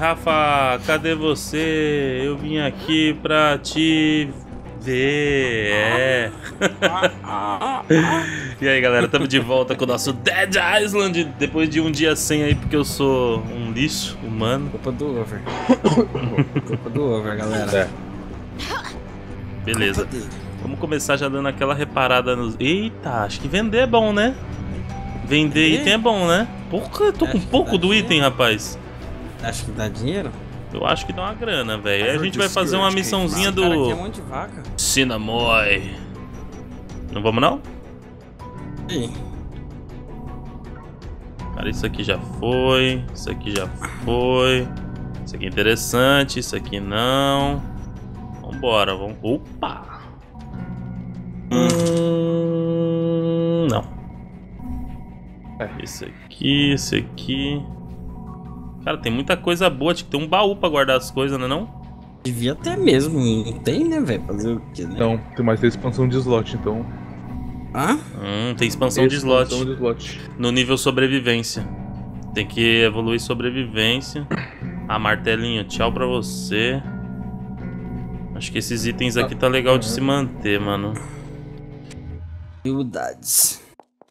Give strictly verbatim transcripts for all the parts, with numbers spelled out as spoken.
Rafa, cadê você? Eu vim aqui pra te ver. É. E aí, galera, estamos de volta com o nosso Dead Island. Depois de um dia sem aí, porque eu sou um lixo humano. Culpa do over. Culpa do over, galera. É. Beleza. Vamos começar já dando aquela reparada nos... Eita, acho que vender é bom, né? Vender Vender? item é bom, né? Porra, eu tô com Acho que pouco dá do item, dinheiro. rapaz. Acho que dá dinheiro? Eu acho que dá uma grana, velho. Aí a gente vai fazer uma missãozinha Esse cara aqui é um do monte de vaca. Cinnamon. Não vamos não? Ih, Cara, isso aqui já foi. Isso aqui já foi. Isso aqui é interessante. Isso aqui não. Vambora, vamos. Opa! Hum, não. Esse aqui, esse aqui. Cara, tem muita coisa boa. Tinha que ter um baú pra guardar as coisas, né não? devia ter mesmo. Não tem, né, velho? Fazer o quê, né? Não, tem mais ter expansão de slot, então. Hã? Hum, tem expansão de slot. Expansão de slot. No nível sobrevivência. Tem que evoluir sobrevivência. Ah, martelinho, tchau pra você. Acho que esses itens aqui tá legal de se manter, mano. Humildades.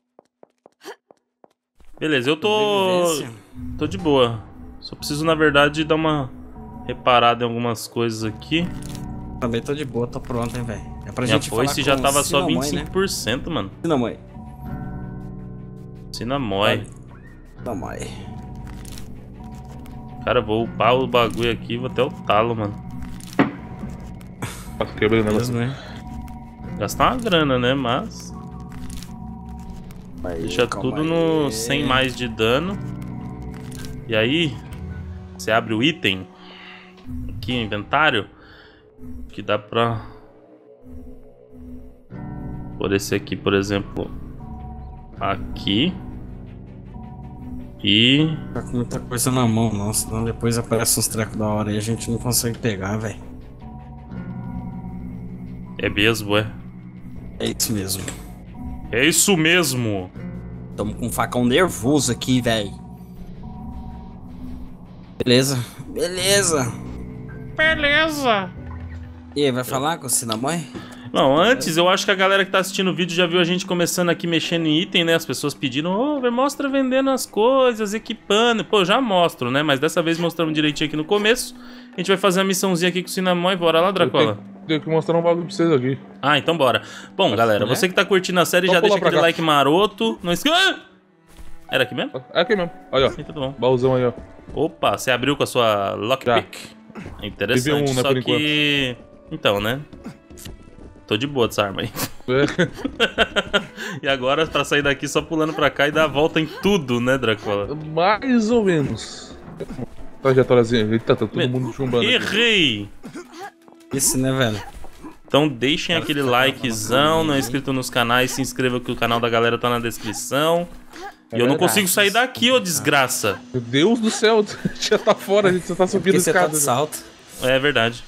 Beleza, eu tô... Sobrevivência. tô de boa. Só preciso, na verdade, dar uma reparada em algumas coisas aqui. Também tô de boa, tô pronto, hein, velho. É pra Minha gente falar foice já com tava só Cinnamon, vinte e cinco por cento, né? mano. Cinnamon. Cinnamon. Cinnamon. Cara, eu vou upar o bagulho aqui, vou até o talo, mano. Nossa, quebrei o negócio. Mesmo, né? Gastar uma grana, né? Mas... Aí, deixa calma tudo aí. no cem mais de dano. E aí, você abre o item aqui, inventário, que dá pra... por esse aqui, por exemplo, aqui. E... Tá com muita coisa na mão, não. Senão depois aparece uns trecos da hora e a gente não consegue pegar, velho. é mesmo, é. É isso mesmo. É isso mesmo. Tamo com um facão nervoso aqui, velho. Beleza. Beleza. Beleza. E aí, vai falar com o Cinnamon? Não, antes eu acho que a galera que tá assistindo o vídeo já viu a gente começando aqui mexendo em item, né? As pessoas pedindo, ô, oh, mostra vendendo as coisas, equipando. Pô, eu já mostro, né? Mas dessa vez mostramos direitinho aqui no começo. A gente vai fazer uma missãozinha aqui com o Cinnamon e bora lá, Dracola. Tenho que mostrar um bagulho pra vocês aqui. Ah, então bora. Bom, galera, você que tá curtindo a série, Só já pular deixa pra aquele cá. like maroto. Não esqueça... Ah! Era aqui mesmo? É aqui mesmo. Olha, ó. Sim, tudo bom. Baúzão aí, ó. Opa, você abriu com a sua lockpick. Interessante, Teve um, né, só por que... Então, né? Tô de boa dessa arma aí. É. E agora, pra sair daqui, só pulando pra cá e dar a volta em tudo, né, Dracola? Mais ou menos. Trajetóriazinha. Eita, tá todo mundo chumbando aqui. Errei! Isso, né, velho? Então deixem aquele likezão, não é inscrito nos canais, se inscreva que o canal da galera tá na descrição. E eu não verdade. consigo sair daqui, ô desgraça. Meu Deus do céu, já tá fora, a gente só tá subindo Porque você tá escada. de salto. É verdade.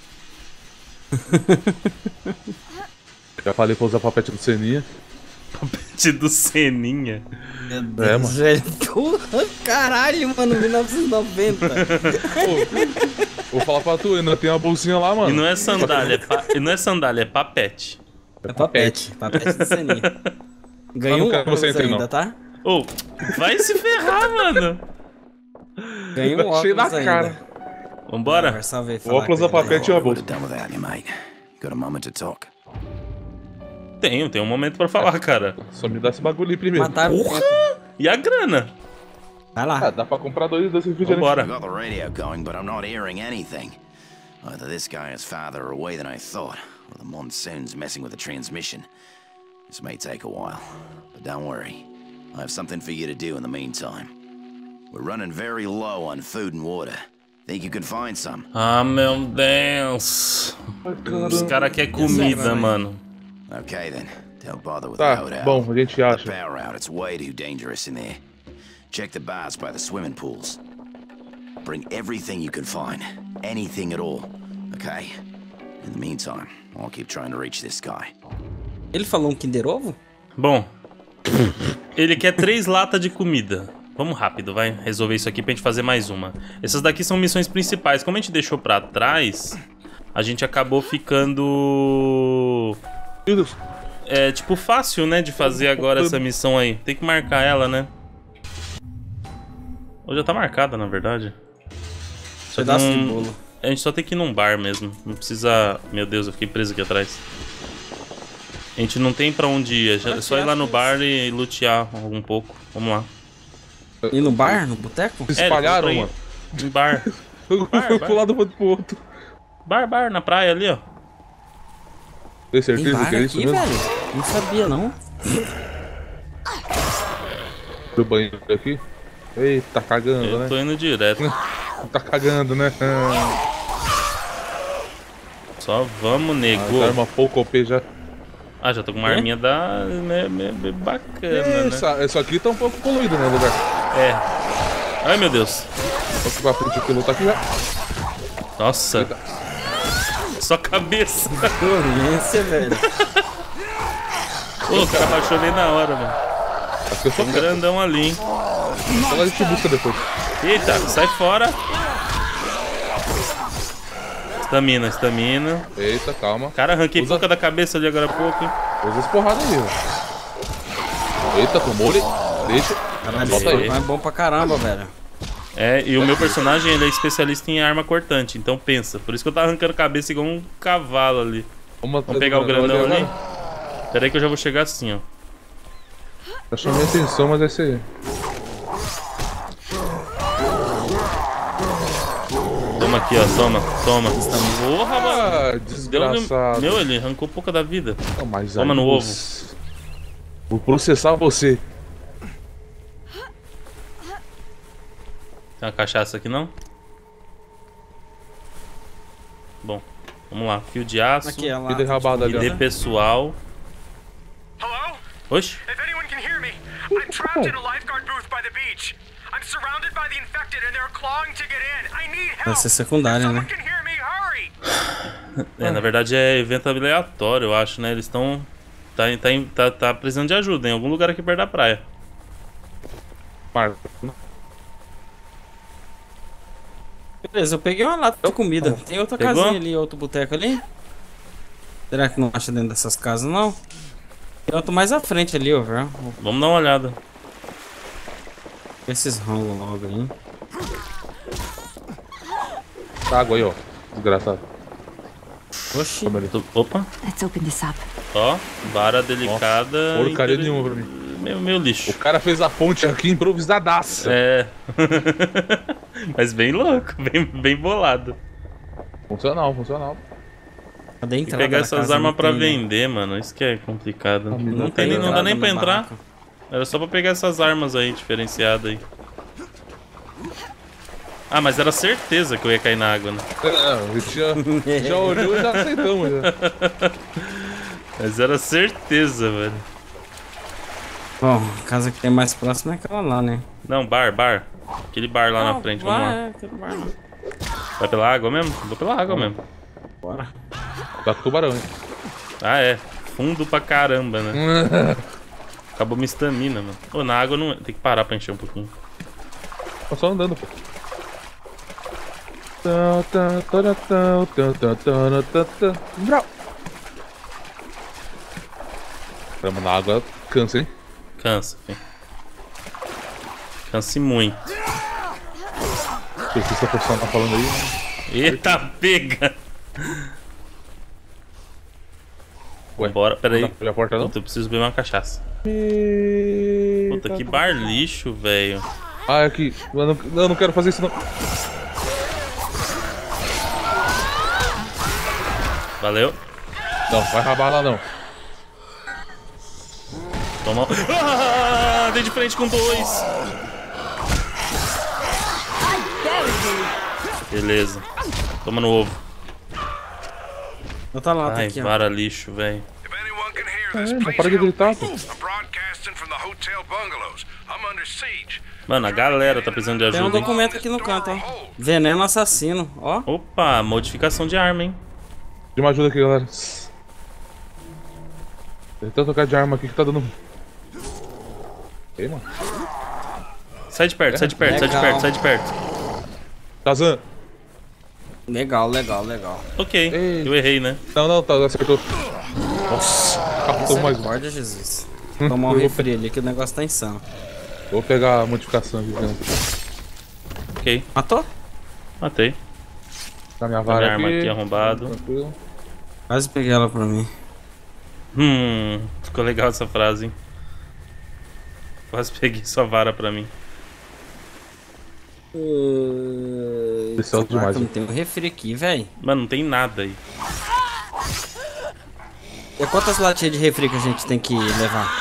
Já falei pra usar papete do Seninha. Papete do Seninha. Meu É, Deus, mano. velho. Porra, caralho, mano, mil novecentos e noventa. Vou falar pra tu, ainda tem uma bolsinha lá, mano. E não é sandália, é pa... e não é sandália, é papete. É papete. Papete do Seninha. Ganhou Eu um não quero você óculos entre, ainda, não. tá? Ô, vai se ferrar, mano. Ganhei um óculos Cheio da ainda. cara. Vambora? Vai, salve aí, O falar óculos com da ele aí. papete e a bolsa. Done without you, mate. Got a moment to talk. Tenho, tem um momento pra falar, cara. Só me dá esse bagulho aí primeiro. Mataram o Porra! tempo. E a grana? Vai Ah, lá. dá pra comprar dois desses refrigerantes. Vambora. I got the radio going, but I'm not hearing anything. Either this guy is farther away than I thought, or the monsoon's messing with the transmission. This may take a while, but don't worry. I have something for you to do in the meantime. We're running very low on food and water. Think you can find some? Ah, meu Deus. Os caras querem comida, mano. Okay then. Don't bother with Tá, the loadout. bom, a gente The acha. power out, it's way too dangerous in there. Check the bars by the swimming pools. Bring everything you can find. Anything at all. Okay? In the meantime, I'll keep trying to reach this guy. Ele falou um Kinder Ovo? Bom, ele quer três latas de comida. Vamos rápido, vai resolver isso aqui pra gente fazer mais uma. Essas daqui são missões principais. Como a gente deixou pra trás, a gente acabou ficando... Meu Deus. É, tipo, fácil, né, de fazer agora essa missão aí. Tem que marcar ela, né? Ou já tá marcada, na verdade. Só que Pedaço não... de bolo. A gente só tem que ir num bar mesmo. Não precisa... Meu Deus, eu fiquei preso aqui atrás. A gente não tem pra onde ir. É só ir lá no bar e lutear um pouco. Vamos lá. Ir no bar? No boteco? Se espalharam, É, mano. em bar. Eu fui pro lado pro outro. Bar, bar, na praia ali, ó. Tem Tem certeza bar que é isso aqui, mesmo? velho? Não sabia, não. Do banheiro aqui? Eita, tá cagando, Eu né? tô indo direto. Tá cagando, né? Só vamos, nego. Ah, arma pouco O P já. Ah, já tô com uma arminha da... me- me- me- bacana, Essa, né? Isso aqui tá um pouco poluído, né, lugar? É. Ai, meu Deus. Vamos pra frente aqui, lutar aqui já. Nossa. Só cabeça. Violência, velho. Ô, o cara baixou nem na hora, mano. Aqui eu sou Um grandão ali, hein? Só a gente busca depois. Eita, sai fora. Estamina, estamina. Eita, calma. Cara, arranquei Usa- pouca da cabeça ali agora há pouco, hein? Usa as porradas aí, ó. Eita, tomou ele. Deixa. Caralho, Bota esse aí. é bom pra caramba, velho. É, e o meu personagem, ele é especialista em arma cortante, então pensa. Por isso que eu tava arrancando cabeça igual um cavalo ali. Vamos, Vamos pegar o grandão ali? Pera aí que eu já vou chegar assim, ó. Tá chamando a atenção, mas é esse aí. Toma aqui, ó, toma, toma. Porra, mano. Ah, Deu desgraçado. no... Meu, ele arrancou pouca da vida. Não, mas Toma aí no ovo. você- Vou processar você. Tem uma cachaça aqui, não? Bom, vamos lá. Fio de aço. Aqui, ela. Que derrabada ali, ó. I D pessoal. Hello? Oxe. If anyone can hear me, I'm trapped in a lifeguard booth by the beach. I'm surrounded by the infected and they're clawing to get in. I need help. Vai ser secundária, Someone né? can hear me, hurry. É, na verdade é evento aleatório, eu acho, né? Eles estão... Tá, tá, tá, tá precisando de ajuda em algum lugar aqui perto da praia. Marco. Beleza, eu peguei uma lata de comida. Tem outra Pegou? casinha ali, outro boteco ali. Será que não acha dentro dessas casas, não? Tem outro mais à frente ali, ó, velho. Vou Vamos dar uma olhada. ver esses rangos logo aí. Tá água aí, ó. Desgraçado. Oxi. Toma ali. Tô- Opa, Let's open this up. ó. Vara delicada. Porcaria inter- nenhuma pra mim. Meu, meu lixo. O cara fez a ponte aqui improvisadaça. É. Mas bem louco, bem, bem bolado. Funcional, funcional. Cadê a Tem que entrada pegar da essas casa? armas Não pra tem, né? vender, mano. Isso que é complicado. Não, Não tem, tem nem- não dá nem entrada pra no entrar. barraco. Era só pra pegar essas armas aí, diferenciadas aí. Ah, mas era certeza que eu ia cair na água, né? É, eu tinha, já olhou e já aceitamos. Já. Mas era certeza, velho. Bom, a casa que tem mais próxima é aquela lá, né? Não, bar, bar. Aquele bar lá na Não, frente, vamos vai, lá. é, aquele bar lá. Vai pela água mesmo? Vou pela água mesmo. Bora. Tá com tubarão, hein? Ah, é. Fundo pra caramba, né? Acabou minha estamina, mano. Pô, na água não... Tem que parar pra encher um pouquinho. Tá só andando, pô. Tá, tá, tá, tá, tá, tá, tá, tá. Brau. Caramba, na água cansa, hein? Cansa, filho. Canse muito. Se essa pessoa tá falando aí, né? Eita, pega! Ué, Bora, peraí. não dá pra abrir a porta não? Puta, eu preciso beber uma cachaça. Eita. Puta, que bar lixo, velho. Ah, é aqui. Eu não, eu não quero fazer isso não. Valeu. Não, vai rabar lá não. Toma. Ah, dei de frente com dois. Beleza. Toma no ovo. Outra lata Ai, aqui, ó. vara lixo, velho. If anyone can hear this, É, não please para de help. gritar, pô. I'm broadcasting from the hotel bungalows. I'm under siege. Mano, a galera tá precisando de Tem um ajuda, hein? documento aqui no canto, ó. Veneno assassino, ó. Opa, modificação de arma, hein? De uma ajuda aqui, galera. Tenta tocar de arma aqui que tá dando. Ei, mano. Sai de perto, sai de perto, sai de Legal. perto, sai de perto. Tazan. Legal, legal, legal. Ok, Ei. eu errei, né? Não, não, tá, acertou. Nossa, captou mais um. Misericórdia, Jesus. Tomar um refri ali que o negócio tá insano. Vou pegar a modificação aqui, né? Ok, Matou? matei. Tá minha A vara minha arma aqui. aqui arrombado. Tranquilo. Quase peguei ela pra mim. Hum, ficou legal essa frase, hein? Quase peguei sua vara pra mim. Especial demais, Não hein? tem um refri aqui, velho. Mano, não tem nada aí. E quantas latinhas de refri que a gente tem que levar?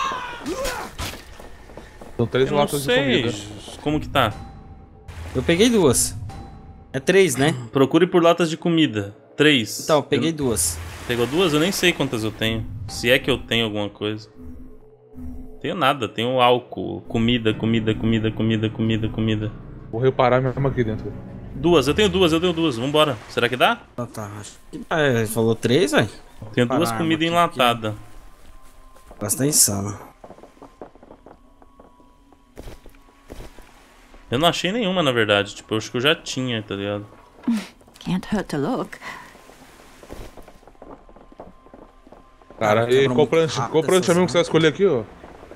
São três Eu não latas de sei comida. como que tá. Eu peguei duas. É três, né? Procure por latas de comida. Três. Então, eu peguei duas. Pegou duas? Eu nem sei quantas eu tenho. Se é que eu tenho alguma coisa. Tenho nada, tenho álcool. Comida, comida, comida, comida, comida, comida. Vou reparar minha arma aqui dentro. Duas, eu tenho duas, eu tenho duas. Vambora. Será que dá? Ah, tá. Acho que... Ah, ele falou três, velho. Tenho duas Parar, comidas aqui, enlatadas. Nossa, tá insano. Eu não achei nenhuma, na verdade. Tipo, eu acho que eu já tinha, tá ligado? Can't hurt to look. Cara, Cara, e quebra qual muito prancha? rápido Qual prancha essas mesmo que você vai escolher aqui, ó?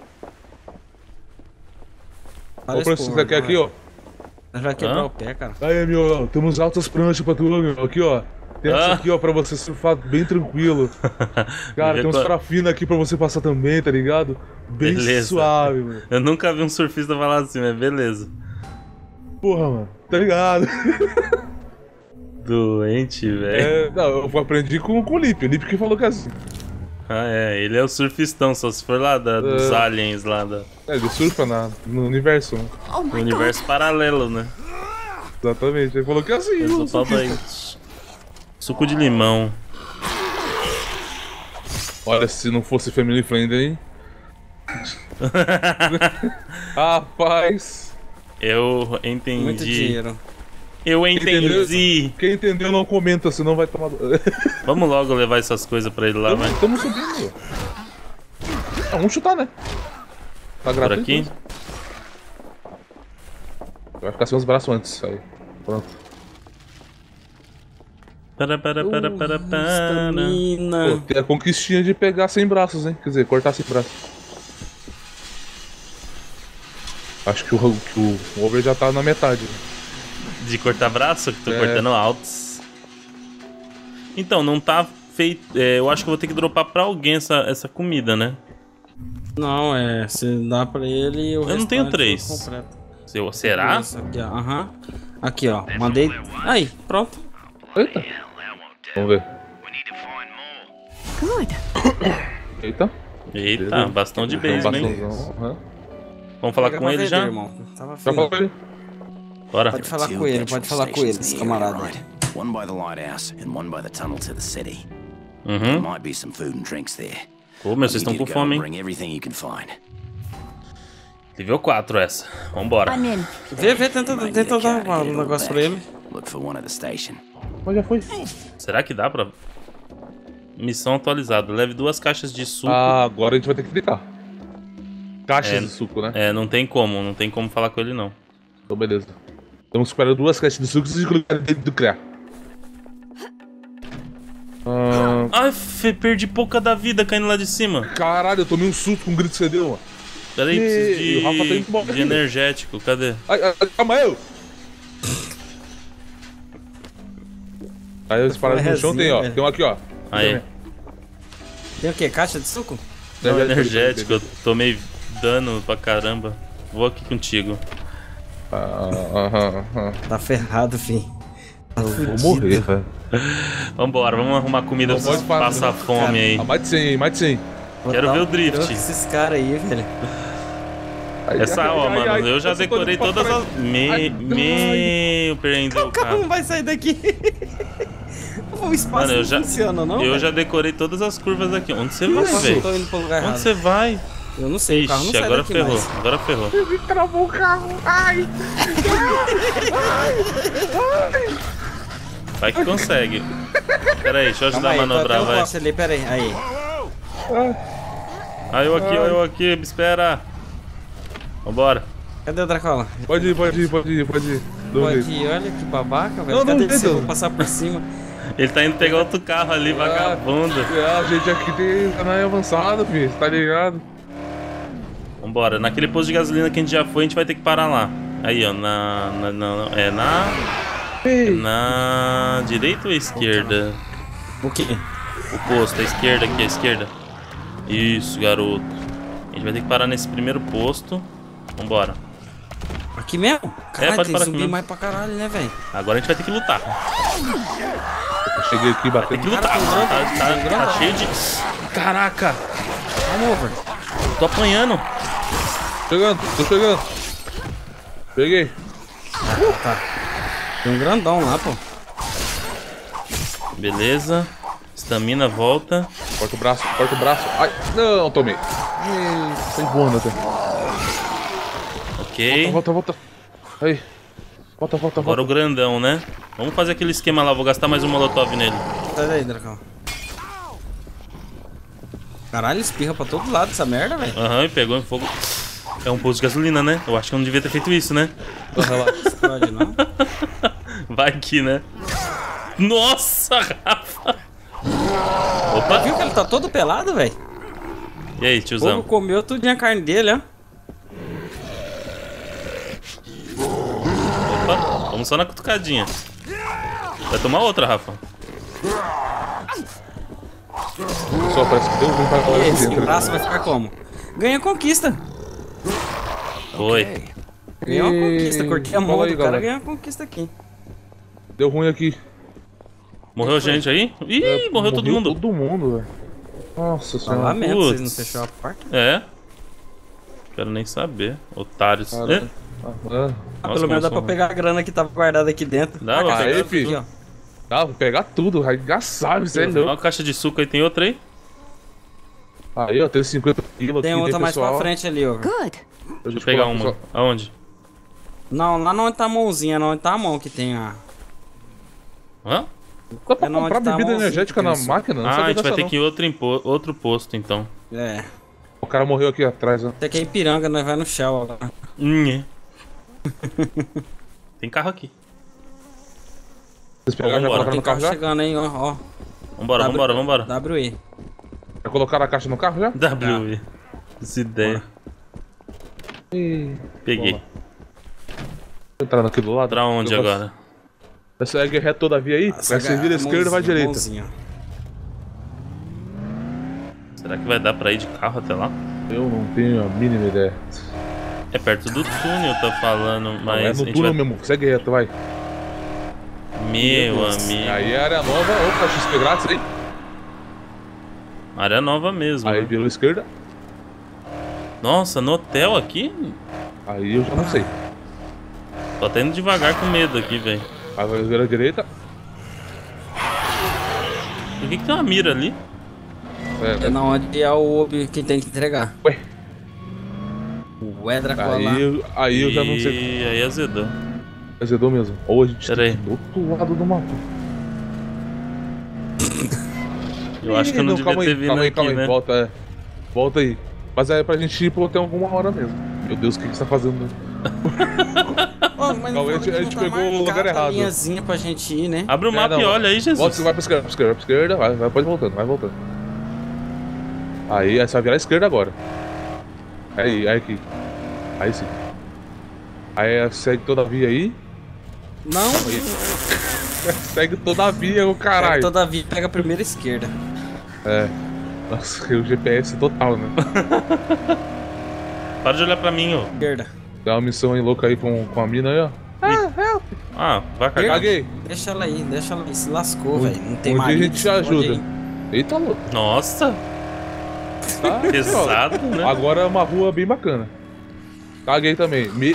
Qual prancha você quer aqui, ó? Nós vai quebrar Hã? o pé, cara. Aí, meu, temos altas pranchas pra tu, meu. Aqui, ó. Tem essa Ah. aqui, ó, pra você surfar bem tranquilo. Cara, tem uns Retor- parafinas aqui pra você passar também, tá ligado? Bem Beleza. suave, mano. Eu nunca vi um surfista falar assim, mas beleza. Porra, mano. Tá ligado? Doente, velho. É, não, eu aprendi com, com o Lipe. O Lipe que falou que é assim. Ah, é. Ele é o surfistão, só se for lá da, dos É. aliens lá da, É, ele surfa na, no universo, né? Oh do my universo paralelo, né? Exatamente. Ele falou que é assim. Eu o só falta aí. surfista. Suco de limão. Olha, se não fosse family friendly, hein? Rapaz. Eu entendi. Muito dinheiro. Eu entendi. Quem entendeu não comenta, senão vai tomar. Vamos logo levar essas coisas pra ele lá, vai. Estamos subindo. Ah, vamos chutar, né? Tá Por gratuito. aqui. mesmo. Vai ficar sem os braços antes. Aí. Pronto. Para, para, para, para, Uh, para. Pô, estamina. tem a conquistinha de pegar sem braços, hein? Quer dizer, cortar sem braços. Acho que o, que o over já tá na metade. De cortar braço, que tô É. cortando altos. Então, não tá feito. É, eu acho que eu vou ter que dropar pra alguém essa, essa comida, né? Não, é. Você dá pra ele e o Eu não tenho restante três. eu completo. Se eu- será? Isso aqui, ó. Aham. Aqui, ó. Mandei. Aí, pronto. Eita. Vamos ver. Good. Eita. Eita, bastão de Tem um beisebol, hein? bastãozão, aham. Vamos falar Pega com pra ele vender, já? Irmão. Tava Já feio. falou com ele? Bora. Pode falar Two com ele, petrol pode falar com stations ele, esse in the area, camarada. right? One by the lighthouse and one by the tunnel to the city. There Uhum. might be some food and drinks there. Pô, meu, vocês You estão com need to go fome, and hein? bring everything you can find. Nível quatro essa. Vambora. I'm in. Vê, vê, tenta, Maybe tenta the dar cat headed um on negócio back. pra ele. Look for one at the station. Mas já foi. Será que dá pra... Missão atualizada. Leve duas caixas de suco. Ah, agora a gente vai ter que clicar. Caixas É. de suco, né? É, não tem como. Não tem como falar com ele, não. Então, beleza. Estamos esperando duas caixas de suco e colocar dentro do criar. Ah, Ai, fe- perdi pouca da vida caindo lá de cima. caralho, eu tomei um susto com um grito que você deu, mano. Peraí, E- preciso e o Rafa tá indo de, embora de aqui. energético. Cadê? Ai, ai, ai, calma eu! Aí as paradas no chão tem, ó. velho. Tem um aqui, ó. Aí. Tem o quê? Caixa de suco? Não, Energético, energético. Eu tomei dano pra caramba. Vou aqui contigo. Ah, aham, aham. Tá ferrado, fi. Tá Vou fudido. morrer, velho. Vambora, vamos arrumar comida pra Pode vocês parar, passar né? fome aí. Ah, mais de cem, mais de cem. Vou Quero dar ver um o drift. tranco Esses caras aí, velho. Ai, Essa, ai, ó, ai, mano, ai, eu já tô decorei indo pra todas trás. as... Me... Ai, Meu, prendeu o O carro carro. não vai sair daqui. O espaço Mano, eu não já, funciona, não? eu velho? já decorei todas as curvas aqui. Onde você vai, Nossa, eu velho? tô indo pro lugar Onde errado. você vai? Eu não sei, o carro não Ixi, sai agora daqui ferrou. mais. Agora ferrou. Ele travou o carro. Ai! Vai que consegue. Pera aí, deixa eu ajudar Calma a aí, tô manobrar, até o vai. poste ali, pera aí. Aí. Aí eu aqui, aí eu aqui, me espera. Vambora. Cadê o Dracola? Pode ir, pode ir, pode ir, pode ir. Dou Pode jeito. ir, olha que babaca, velho. Não, não, Cadê ele? não. Vou passar por cima. Ele tá indo pegar outro carro ali, vagabundo. É, a gente aqui tem canal avançado, filho. Tá ligado? Vambora, naquele posto de gasolina que a gente já foi, a gente vai ter que parar lá. Aí, ó, na... na, na é na... Ei. Na direita ou esquerda? O quê? O posto, a esquerda aqui, a esquerda. Isso, garoto. A gente vai ter que parar nesse primeiro posto. Vambora. Aqui mesmo? Caralho, pode tem parar aqui zumbi mesmo. mais pra caralho, né, velho? Agora a gente vai ter que lutar. Eu cheguei aqui Tem batendo. que lutar. Tá, tá, tá cheio de... Caraca. Vamos over. Tô apanhando. Chegando, tô chegando. Peguei. Tá. Tem um grandão lá, pô. Beleza. Estamina, volta. Corta o braço, corta o braço. Ai, não, tomei. Ih, sai voando até. Ok. Volta, volta, volta. Aí. Volta, volta, Agora volta. o grandão, né? Vamos fazer aquele esquema lá. Vou gastar mais um molotov nele. Sai daí, Dracão. Caralho, espirra pra todo lado essa merda, velho. Aham, e pegou em fogo. É um posto de gasolina, né? Eu acho que eu não devia ter feito isso, né? Explode, não? Vai que, né? Nossa, Rafa! Opa! Viu que ele tá todo pelado, velho? E aí, O tiozão? povo comeu tudinho a carne dele, ó. Opa, vamos só na cutucadinha. Vai tomar outra, Rafa. Só parece que deu um pra fora aqui Esse dentro. braço vai ficar como? Ganha conquista. Foi. Ganhou uma conquista. Cortei a mão Fala aí, do cara, galera. ganhou uma conquista aqui. Deu ruim aqui. Morreu gente aí? Ih, É, morreu todo mundo. Todo mundo, velho. Nossa Tá senhora. lamento, Putz. vocês não fecharam a porta. É. Quero nem saber. Otários. Cara, É? Ah, ah. Ah, Nossa, pelo menos dá como pra são- pegar a grana que tava guardada aqui dentro. Dá pra Ah, pegar aqui, filho. ó. Dá pra pegar tudo, arregaçável, isso é Olha louco. uma caixa de suco aí, tem outra aí? Aí, ó, tem cinquenta quilos Tem aqui, outra mais pessoal. pra frente ali, ó. Good. Deixa eu pegar uma. Aonde? Não, lá não onde tá a mãozinha, não onde tá a mão que tem a... Hã? Dá pra É não, comprar onde tá a bebida mãozinha energética que tem na isso. máquina? Não Ah, a sabia gente vai dessa, ter não. que ir em outro, impo... outro posto, então. É. O cara morreu aqui atrás, ó. Até que é Ipiranga, nós vai no Shell agora. Nhê. Tem carro aqui. Vocês pegaram, já Vambora. colocaram Tem no carro carro já? chegando, hein, ó. ó. Vambora, W- vambora, vambora. W E. Já colocaram a caixa no carro já? W. Essa ideia. Ih, Peguei. vamos entrando aqui do lado. Pra onde Eu agora? Vai segue reto toda a via aí, Essa vai servir à esquerda e vai à mãozinha, direita. mãozinha. Será que vai dar pra ir de carro até lá? Eu não tenho a mínima ideia. É perto do túnel, tá falando, Não, mas é a no gente túnel vai... mesmo, segue reto, vai. Meu amigo. Aí é área nova, opa, X P grátis aí. Área nova mesmo. Aí né? virou esquerda, Nossa, no hotel aqui? aí eu já não sei. Tô até indo devagar com medo aqui, velho. Aí vai virar à direita. Por que, que tem uma mira ali? É, É na onde é o ob que tem que entregar. Ué. O Edra cola lá. aí, eu- aí eu já não sei. E aí azedou. Azedou mesmo. Ou a gente Pera aí. tem que ir do outro lado do mapa. Eu acho que eu não, devia calma ter aí, vindo calma aí, aqui, calma aí, né? volta, é. Volta aí. Mas é pra gente ir pro hotel alguma hora mesmo. Meu Deus, o que que você tá fazendo? Ô, mas Calma, a gente- a gente pegou o lugar errado. A linhazinha pra gente ir, né? Abre o mapa É, não, e olha aí, Jesus. Volta, você vai pra esquerda, pra esquerda, pra esquerda, vai, vai, pode ir voltando, vai voltando. Aí, aí você vai virar à esquerda agora. Aí, aí aqui. Aí sim. Aí segue toda a via aí. Não, Segue toda a via, o caralho. toda via pega a primeira esquerda. É. Nossa, o G P S total, né? Para de olhar pra mim, ó. Esquerda. Tem uma missão aí louca aí com, com a mina aí, ó. Ah, vai cagar. Caguei. Deixa ela aí, deixa ela aí. Se lascou, Um- velho. Não tem um dia a marido. gente te pode ajuda. ir. Eita, louco. Nossa, Tá? pesado, né? Agora é uma rua bem bacana. Caguei também. Me...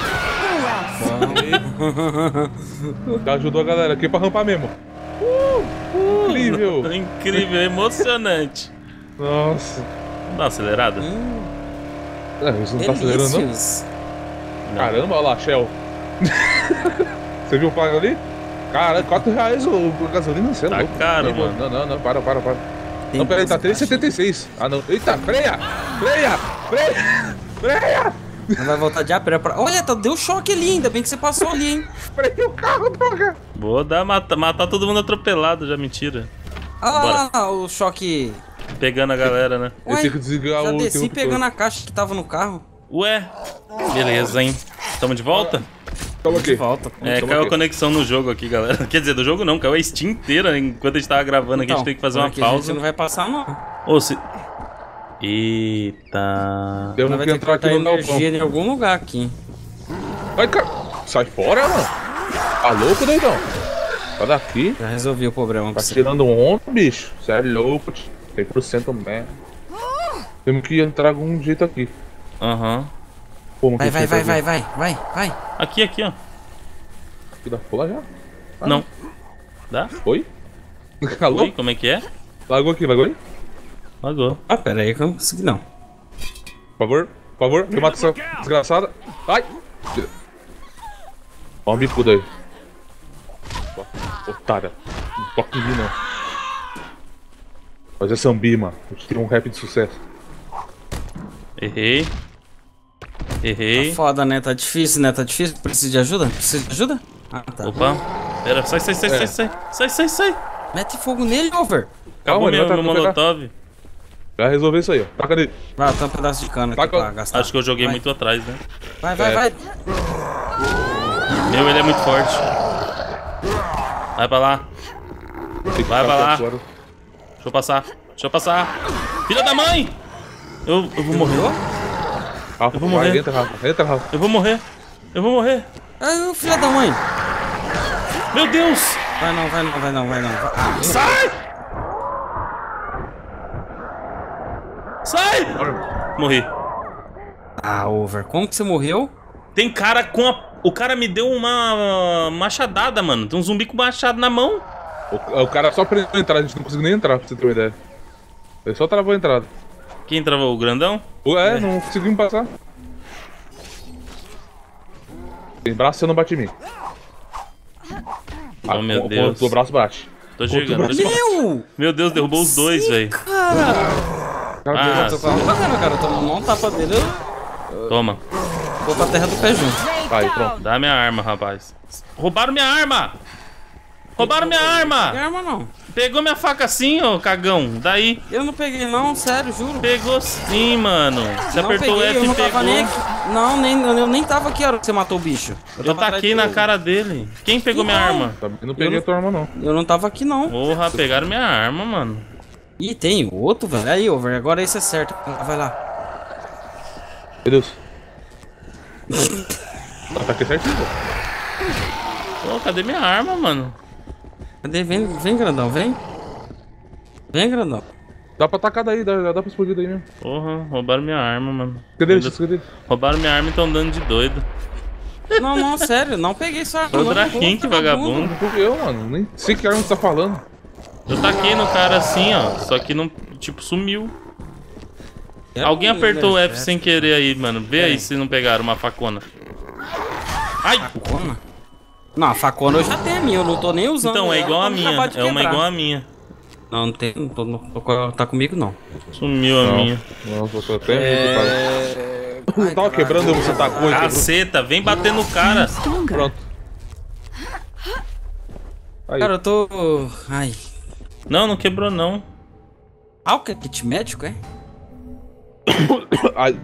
Já ajudou a galera aqui pra rampar mesmo. Uh, incrível. Incrível, emocionante. Nossa. Dá uma acelerada? Hum, É, você não tá acelerando, não? delícios. Caramba, olha lá, Shell. Você viu o placa ali? Cara, quatro reais o, o gasolina, você é Tá louco. caro, não, mano. Não, não, não, para, para, para. Tem Não, peraí, tá duas três e setenta e seis. Ah, não. Eita, freia! Freia! Freia! Freia! Não vai voltar de a pé pra... Olha, tá, deu choque ali, ainda bem que você passou ali, hein? Freio o carro, droga. Vou dar, matar, matar todo mundo atropelado, já mentira. Ah, lá, o choque... Pegando a galera, né? Eu tenho que desligar já o desci interruptor. pegando a caixa que tava no carro. Ué, beleza, hein? Tamo de volta? Toma De aqui. volta. É, Tamo caiu a aqui. conexão no jogo aqui, galera. Quer dizer, do jogo não, caiu a Steam inteira. Enquanto a gente tava gravando aqui, a gente tem que fazer uma aqui A pausa. gente não vai passar, não. Ô, se... Eita... Temos Não vai que ter que entrar aqui cortar no galpão. energia em algum lugar aqui. Ai, cara. Sai fora, mano. Tá louco, doidão? Sai daqui. Já resolvi o problema. Tá pra você. tirando onda, bicho. Você é louco, tio. cem por cento mesmo. Temos que entrar de algum jeito aqui. Aham. Como Vai, que vai, você vai, tá vai, vai, vai, vai. Aqui, aqui, ó. Aqui da pula já? Ah, Não. Dá? Oi? Alô? Oi, como é que é? Lagou aqui, lagou aí? Lagou. Ah, pera aí que eu não consegui, não. Por favor, por favor, me mata essa desgraçada. Ai! Ó um bicudo aí. Otária. Não toca em mim, não. Fazer sambi, mano. Eu te tiro um rap de sucesso. Errei. Errei. Tá foda, né? Tá difícil, né? Tá difícil. Precisa de ajuda? Precisa de ajuda? Ah, tá. Opa. Pera, sai, sai, sai, sai, sai. Sai, sai, sai. Mete fogo nele, over. Acabou ele meu, vai meu pegar. molotov. Já resolveu isso aí, ó. Taca ali. Vai, tá um pedaço de cana aqui Taca- pra gastar. Acho que eu joguei Vai. muito atrás, né? Vai, vai, É. vai. Meu, ele é muito forte. Vai pra lá. Tem que Vai, ficar vai lá. aqui agora. Deixa eu passar. Deixa eu passar. Filha da mãe! Eu, eu vou morrer. Rafa, Eu vou vai, morrer. entra, Rafa. Entra, Rafa. Eu vou morrer. Eu vou morrer. Ai, filha da mãe. Meu Deus! Vai não, vai não, vai não, vai não. Ah, Sai! Sai! Morri. ah, over. Como que você morreu? Tem cara com a... O cara me deu uma machadada, mano. Tem um zumbi com machado na mão. O, o cara só prendeu a entrada, a gente não conseguiu nem entrar, pra você ter uma ideia. Ele só travou a entrada. Quem travou? O grandão? Ué, não conseguimos passar. Tem braço, você não bate em mim. Oh, meu com- Deus. Com o braço bate. Tô chegando. tô- Meu! Meu Deus, derrubou os dois, velho. Cara! Ah, Eu tô com a bacana, cara. Eu tô tomando um tapa dele. Eu toma. vou pra terra do pé junto. Aí, pronto. Dá minha arma, rapaz. Roubaram minha arma! Roubaram minha Não arma! tem arma, não. Pegou minha faca assim, ô cagão. Daí. Eu não peguei, não, sério, juro. Pegou sim, mano. Você não apertou peguei, o F eu e não tava pegou. nem aqui. Não, nem, eu nem tava aqui a hora que você matou o bicho. Eu tava atrás taquei de na tu. cara dele. Quem pegou minha Não. arma? Também não peguei não- a tua arma, não. Eu não tava aqui, não. Porra, pegaram minha arma, mano. Ih, tem outro, velho. Aí, over. Agora esse é certo. Vai lá. Meu Deus. Ataquei certinho, pô. Pô, cadê minha arma, mano? Cadê? Vem, vem, grandão, vem. Vem, grandão. Dá pra atacar daí, dá, dá pra explodir daí mesmo. Porra, roubaram minha arma, mano. Cadê ele? Ainda- Cadê ele? Roubaram minha arma e tão dando de doido. Não, não, sério. Não peguei sua arma. Ô, não, Draquim, pô, que vagabundo. Não fui eu, mano. Nem sei que arma você tá falando. Eu taquei no cara assim, ó. Só que não, tipo, sumiu. Alguém apertou o F sem querer aí, mano. Vê aí se não pegaram uma facona. Ai! Facona? Não, a facona eu já tenho a minha, eu não tô nem usando. Então, é ela igual a pra minha. acabar de É uma quebrar. igual a minha. Não, não tem. Não tô, não tô com- tá comigo, não. Sumiu a Não. minha. Não, eu tô até É. preocupado. Tava quebrando, você tacou e quebrou. Caceta, vem bater no cara. Stronger. Pronto. Aí. Cara, eu tô. Ai. Não, não quebrou não. Ah, o que é kit médico, é? Ai.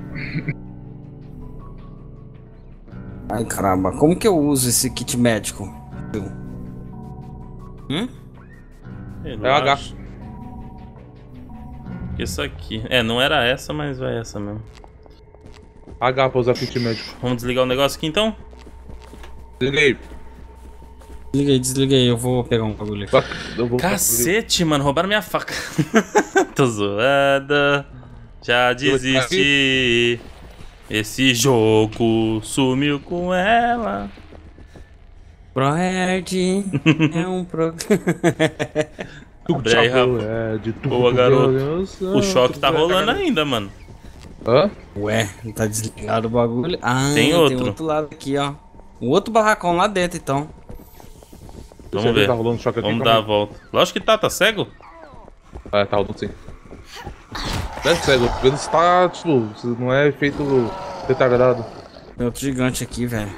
Ai, caramba, como que eu uso esse kit médico? Hum? Eu É H. acho que Isso aqui. É, não era essa, mas vai essa mesmo. H pra usar kit médico. Vamos desligar o negócio aqui então? Liguei. Desliguei, desliguei, eu vou pegar um bagulho aqui. Eu vou Cacete, mano, roubaram minha faca. Tô zoada. Já desisti. Esse jogo sumiu com ela. ProRed é um pro... Abre aí, Rafa. É, de tudo. Boa, garoto. O choque tá rolando ainda, mano. Hã? Ué, não tá desligado o bagulho. Ah, Tem outro. Tem outro lado aqui, ó. Um outro barracão lá dentro, então. Vamos Você ver. Tá rolando choque aqui, Vamos calma dar a volta. Lógico que tá, tá cego? aí. É, tá rolando sim. Deve ser, vendo se tá, tipo, se não é efeito retardado. Tem outro gigante aqui, velho.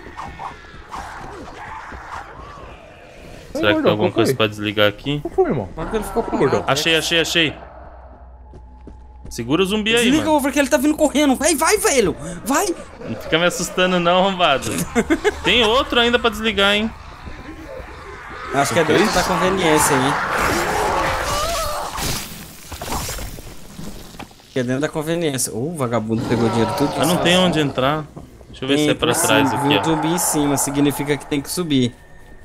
Será que tem alguma coisa pra desligar aqui? Não foi, irmão. Como que ele ficou Gordão. parado? Achei, achei, achei. Segura o zumbi aí, Desliga, mano. Over, que ele tá vindo correndo. Vai, vai, velho. Vai. Não fica me assustando não, arrombado. Tem outro ainda pra desligar, hein? Acho que é dentro da conveniência aí. Que é dentro da conveniência. Ô, o vagabundo pegou dinheiro tudo. Mas não tem onde entrar. Deixa eu ver se é pra trás Viu aqui, o ó. zumbi em cima, significa que tem que subir.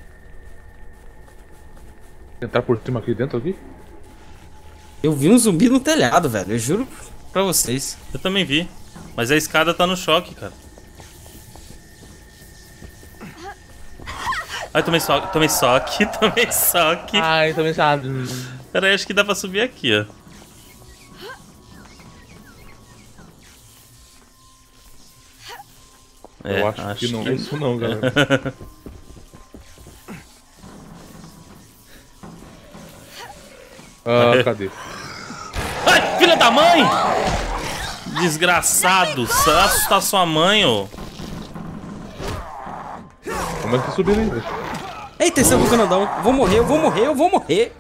Entrar por cima aqui dentro aqui? Eu vi um zumbi no telhado, velho. Eu juro pra vocês. Eu também vi. Mas a escada tá no choque, cara. Ai, tomei soque, tomei soque, tomei soque. Ai, também sabe. Pera aí, acho que dá pra subir aqui, ó. É, Eu acho, que não é isso não, galera. Ah, cadê? Ai, filha da mãe! Desgraçado, você vai assustar sua mãe, ô. Como é que subiu ali, velho? Eita, esse é o canadão. Vou morrer, eu vou morrer, eu vou morrer.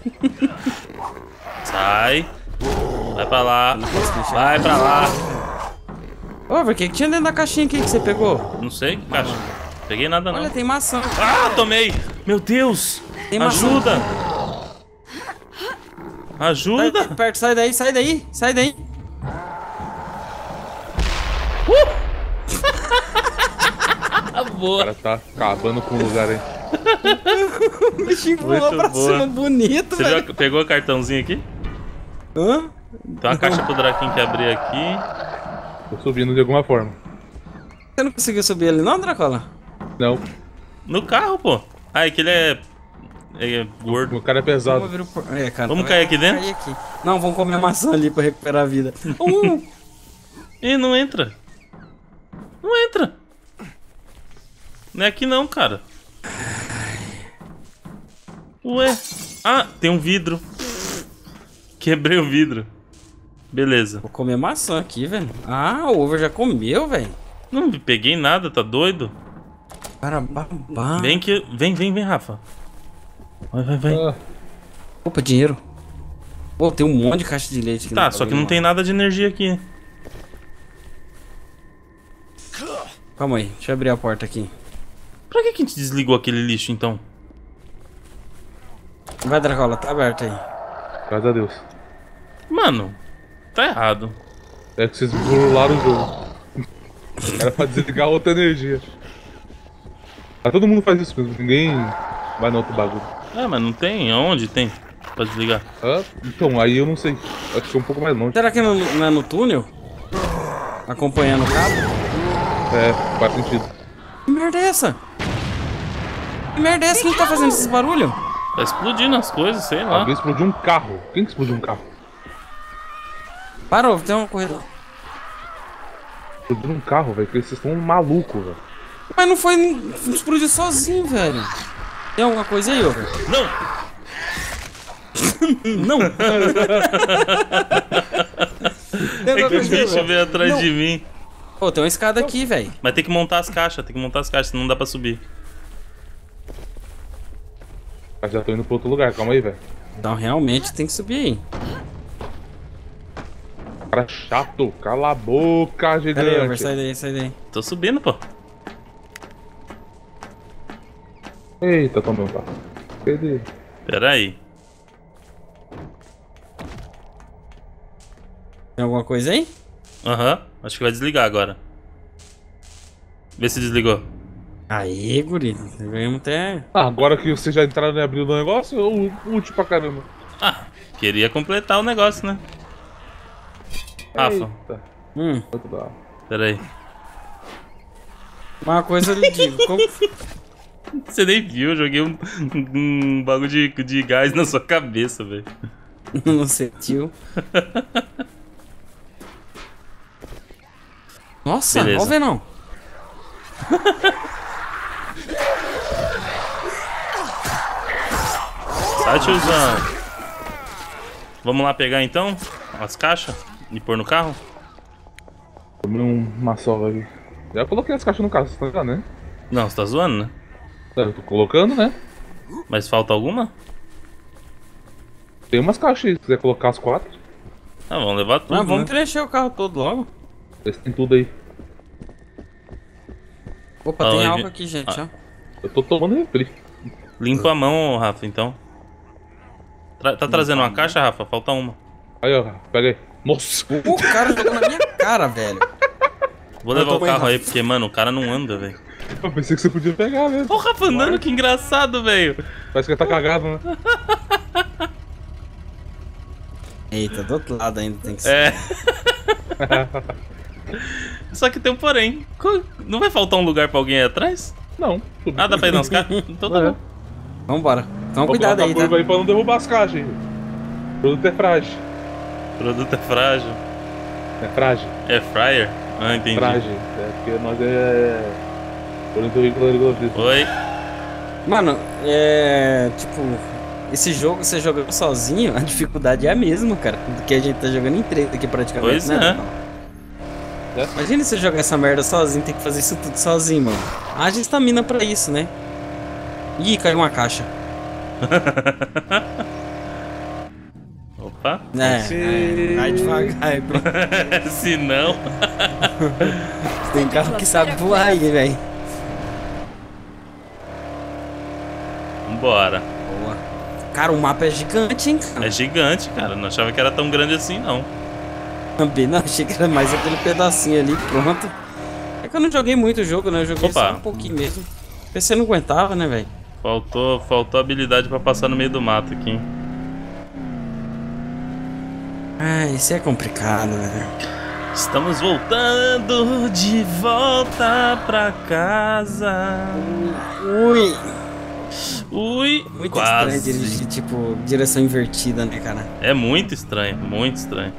Sai. Vai pra lá. Vai pra lá. Over, o que que tinha dentro da caixinha aqui que você pegou? Não sei que caixa. Peguei nada não. Olha, tem maçã. Ah, tomei! Meu Deus! Tem maçã. Ajuda! Sai Ajuda! daí, perto, sai daí, sai daí, sai daí. O Boa! cara tá acabando com o lugar aí. O bichinho voou Muito pra boa. cima, bonito, Você velho. viu, pegou o cartãozinho aqui? Hã? Tem uma caixa pro Draquinho que abrir aqui. Tô subindo de alguma forma. Você não conseguiu subir ali não, Dracola? Não, No carro, pô. Ah, é que ele é... é gordo. o cara é Vamos, pesado. abrir o por... é, cara, Vamos vai cair aqui dentro? cair aqui. Não, vamos comer a maçã ali pra recuperar a vida. Uh, Ih, não entra. Não entra. Não é aqui não, cara. Ué. Ah, tem um vidro. Quebrei o vidro. Beleza. vou comer maçã aqui, velho. Ah, o Over já comeu, velho. Não peguei nada, tá doido? Cara, babá. Vem que... Vem, vem, vem, Rafa. Vai, vai, vai. Ah, Opa, dinheiro. Pô, tem um monte de caixa de leite aqui. Tá, no só que bagulho, não tem nada de energia aqui. mano. Calma aí, deixa eu abrir a porta aqui. Pra que que a gente desligou aquele lixo, então? Vai, Dracola, tá aberto aí. graças a Deus. Mano, tá errado. É que vocês burlaram o jogo. Era pra desligar outra energia. Mas todo mundo faz isso mesmo, ninguém vai no outro bagulho. É, mas não tem. Aonde tem pra desligar? Ah, então, aí eu não sei. Acho que é um pouco mais longe. Será que não, não é no túnel? Acompanhando o cabo? É, faz sentido. Que merda é essa? Que merda é essa? Quem tá fazendo esses barulhos? Tá explodindo as coisas, sei lá. Alguém explodiu um carro. Quem que explodiu um carro? Parou, tem uma corrida. Explodiu um carro, velho, porque vocês estão malucos, velho. Mas não foi. Não explodiu sozinho, velho. Tem alguma coisa aí, Over? Não! Não! Tem É alguma que o coisa aí, bicho Over? veio atrás Não. de mim. Pô, tem uma escada aqui, velho. Mas tem que montar as caixas, tem que montar as caixas, senão não dá pra subir. Mas já tô indo pro outro lugar, calma aí, velho. Então realmente tem que subir aí. Cara chato, cala a boca, Pera aí, Over, gigante. sai daí, sai daí. Tô subindo, pô. Eita, tomei um carro. Cadê? Pera aí. Tem alguma coisa aí? Aham, acho que vai desligar agora. Vê se desligou. Aí, guri. Ganhamos até. Ah, agora que vocês já entraram e abriram o negócio, eu útil pra caramba. Ah, queria completar o negócio, né? Rafa, Eita, Hum, muito da- pera aí. uma coisa eu lhe digo. Como... Você nem viu, eu joguei um, um bagulho de, de gás na sua cabeça, velho. Não sentiu. Nossa, Beleza. ó o Venão. Sai, tiozão. Vamos lá pegar então as caixas e pôr no carro? Tomei um, uma sova aqui. Já coloquei as caixas no carro, você tá ligado, né? Não, você tá zoando, né? Eu tô colocando, né? Mas falta alguma? Tem umas caixas aí, se quiser colocar as quatro. Ah, vamos levar tudo, Não, vamos né? preencher o carro todo logo. Vocês têm tudo aí. Opa, Ah, tem vai algo vir- aqui, gente, ó. Eu tô tomando refri. Limpa a mão, Rafa, então. Tra- tá trazendo uma caixa, Rafa? Falta uma. Aí, ó, pega aí. Nossa! O cara jogou na minha cara, velho. Vou Eu levar o tô carro bem, aí, porque, mano, o cara não anda, velho. Eu pensei que você podia pegar mesmo. Ô, Rafa andando, que engraçado, velho. Parece que ele tá cagado, né? Eita, do outro lado ainda tem que ser. É. Só que tem um porém. Co- Não vai faltar um lugar pra alguém aí atrás? Não. Tudo Ah, dá pra ir nas caixas? Então tá É. bom. Vambora. Toma Vou cuidado colocar aí, a curva tá? aí pra não derrubar as caixas, hein? O produto é frágil. O produto é frágil. É frágil. É fryer? Ah, entendi. Frágil. É porque nós é. Produto regular. Oi. Mano, é. Tipo, esse jogo você jogando sozinho, a dificuldade é a mesma, cara. Do que a gente tá jogando em três aqui praticamente, Pois né? é. Imagina você jogar essa merda sozinho, tem que fazer isso tudo sozinho, mano. Haja estamina pra isso, né? Ih, caiu uma caixa. Opa. É, Se- é, vai devagar aí, pronto. Se não. Tem carro que sabe voar aí, velho. Vambora. Boa. Cara, o mapa é gigante, hein, cara? É gigante, cara. Não achava que era tão grande assim, não. Também não, achei que era mais aquele pedacinho ali, pronto. É que eu não joguei muito o jogo, né? Eu joguei Opa. só um pouquinho mesmo. O P C não aguentava, né, velho? Faltou, faltou habilidade pra passar no meio do mato aqui, hein? Ah, isso é complicado, velho. Estamos voltando de volta pra casa. Ui, Ui, muito quase. estranho dirigir, tipo, direção invertida, né, cara? É muito estranho, muito estranho.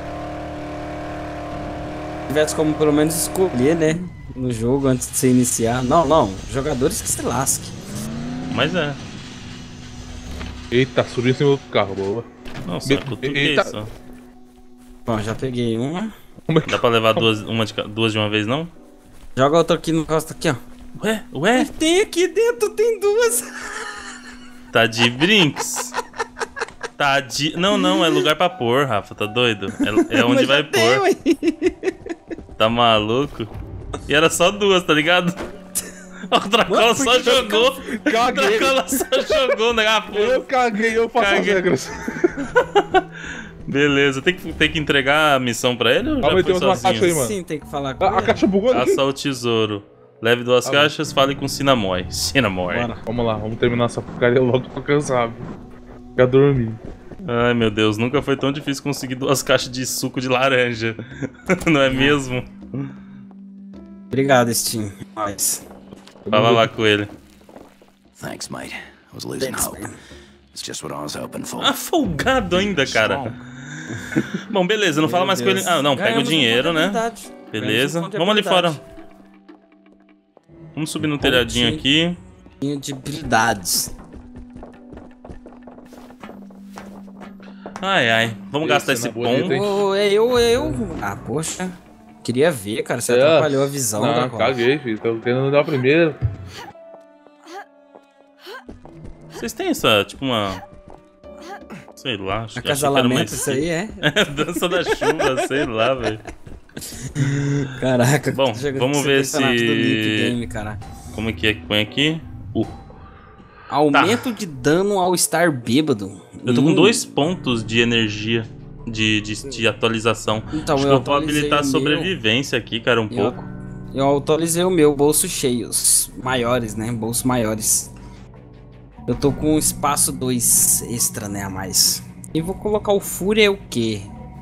Se tivesse como pelo menos escolher, né? No jogo antes de você iniciar. Não, não. Jogadores que se lasquem. Mas é. Eita, subiu em cima do carro, boa. Nossa, Be- tudo que é eita. isso? Bom, já peguei uma. Como é que Dá pra levar duas, uma de, ca- duas de uma vez, não? Joga outra aqui no costa aqui, ó. Ué, ué, Tem aqui dentro, tem duas. tá de brinks. Tá de... Não, não, é lugar pra pôr, Rafa, tá doido? É, é onde Mas já vai tem, pôr. ué. Tá maluco? E era só duas, tá ligado? O Dracola Mano, só por que eu jogou. O Caguei. Dracola só jogou, né? Ah, Eu pô. caguei, eu faço as Caguei. regras. Beleza, tem que, tem que entregar a missão pra ele ou Calma aí, já foi tem uma sozinho? caixa aí, mano. Sim, tem que falar com A, a ele. caixa bugou aqui. Caça ao tesouro. Leve duas Tá caixas, fale com Cinnamon. Cinnamon. Bora. Vamos lá, vamos terminar essa porcaria logo, tô cansado. Fica dormindo. Ai, meu Deus, nunca foi tão difícil conseguir duas caixas de suco de laranja. Não é mesmo? Obrigado, Steam. Mas... Fala lá com ele. Thanks, mate. I was losing Thanks, hope. man. It's just what I was hoping for. Afogado ainda, cara. Bom, beleza, não fala mais com ele. Ah, não, pega o Ganhamos dinheiro, um né? ponto de habilidade. Beleza. Ganhamos um ponto de Vamos ali fora. habilidade. Vamos subir no telhadinho aqui. Pontinho de habilidades. Ai, ai. Vamos gastar Esse esse na bonita, pão. hein? Ô, é eu, é eu. Ah, poxa. Queria ver, cara. Você É. atrapalhou a visão da Não, cola. caguei, filho. Tô querendo dar primeiro. Vocês têm essa, tipo, uma... Sei lá, acho, achei que era uma Acasalamento, isso aí é? É, dança da chuva, sei lá, velho. Caraca, Bom, tô jogando vamos esse ver campeonato se- do Leap Game, cara. Como é que é que põe aqui? Uh, Aumento de dano ao estar bêbado. eu tô com Hum. dois pontos de energia de, de, de atualização. Então, Acho que eu eu vou atualizei habilitar a o meu. sobrevivência aqui, cara, um Eu, pouco. eu atualizei o meu, bolsos cheios. Maiores, né? Bolsos maiores. Eu tô com espaço dois extra, né? A mais. E vou colocar o Fúria é o quê?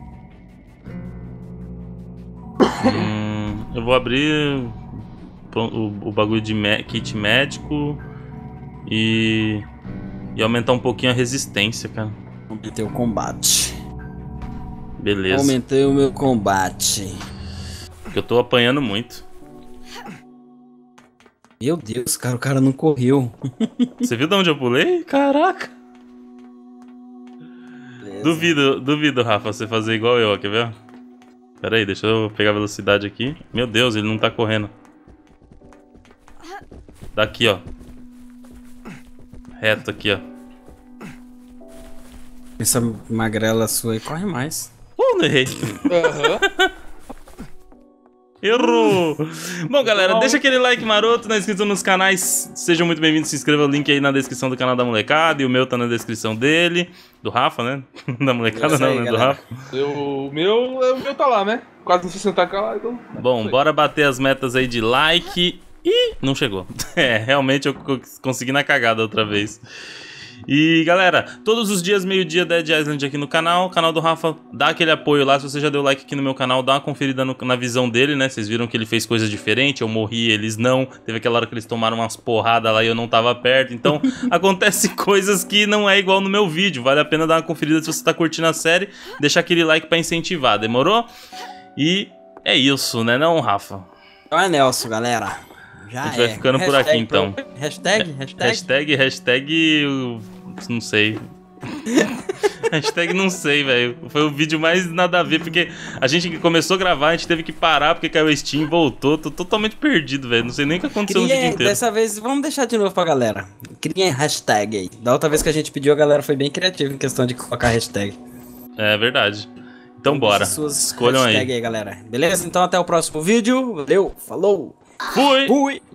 Hum, eu vou abrir o, o bagulho de mé- kit médico e, e aumentar um pouquinho a resistência, cara. Aumentei o combate. Beleza. Aumentei o meu combate. Porque eu tô apanhando muito. Meu Deus, cara, o cara não correu. Você viu de onde eu pulei? Caraca! Beleza. Duvido, duvido, Rafa, você fazer igual eu, ó, quer ver? Pera aí, deixa eu pegar a velocidade aqui. Meu Deus, ele não tá correndo. Daqui, ó. Reto aqui, ó. Essa magrela sua aí corre mais. Uh, não errei. Aham. Errou! Bom, galera, deixa aquele like maroto, na inscrição nos canais. Sejam muito bem-vindos, se inscreva, o link aí na descrição do canal da molecada. E o meu tá na descrição dele. Do Rafa, né? Da molecada não, aí, né? Do galera. Rafa. Eu, o meu, o meu tá lá, né? Quase sessenta k lá, então... Bom, bora bater as metas aí de like. Ih, não chegou. É, realmente eu co- consegui na cagada outra vez. E galera, todos os dias, meio-dia, Dead Island aqui no canal. Canal do Rafa, dá aquele apoio lá. Se você já deu like aqui no meu canal, dá uma conferida no- na visão dele, né? Vocês viram que ele fez coisas diferentes. Eu morri, eles não. Teve aquela hora que eles tomaram umas porradas lá e eu não tava perto. Então, acontece coisas que não é igual no meu vídeo. Vale a pena dar uma conferida se você tá curtindo a série. Deixar aquele like pra incentivar, demorou? E é isso, né não, Rafa? Então é Nelson, galera. Já A gente vai é. ficando por aqui, então. Hashtag, hashtag. Hashtag, hashtag, eu não sei. Hashtag não sei, velho. Foi o vídeo mais nada a ver, porque a gente começou a gravar, a gente teve que parar porque caiu o Steam, voltou. Tô totalmente perdido, velho. Não sei nem o que aconteceu no vídeo Criem, inteiro. dessa vez, vamos deixar de novo pra galera. Criem hashtag aí. Da outra vez que a gente pediu, a galera foi bem criativa em questão de colocar hashtag. É verdade. Então bora. Deixe suas Escolham hashtag aí. aí, galera. Beleza? Então até o próximo vídeo. Valeu, falou. Fui! Fui!